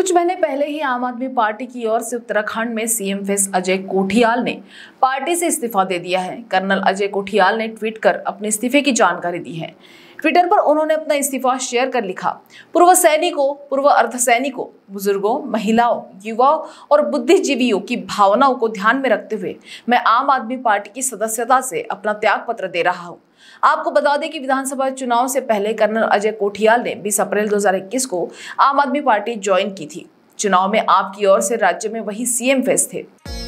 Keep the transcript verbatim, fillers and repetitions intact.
कुछ महीने पहले ही आम आदमी पार्टी की ओर से उत्तराखंड में सीएम फेस अजय कोठियाल ने पार्टी से इस्तीफा दे दिया है। कर्नल अजय कोठियाल ने ट्वीट कर अपने इस्तीफे की जानकारी दी है। ट्विटर पर उन्होंने अपना इस्तीफा शेयर कर लिखा, पूर्व सैनिकों, पूर्व अर्धसैनिकों, बुजुर्गों, महिलाओं, युवाओं और बुद्धिजीवियों की भावनाओं को ध्यान में रखते हुए मैं आम आदमी पार्टी की सदस्यता से अपना त्याग पत्र दे रहा हूं। आपको बता दें कि विधानसभा चुनाव से पहले कर्नल अजय कोठियाल ने बीस अप्रैल दो हज़ार इक्कीस को आम आदमी पार्टी ज्वाइन की थी। चुनाव में आपकी ओर से राज्य में वही सीएम फेस थे।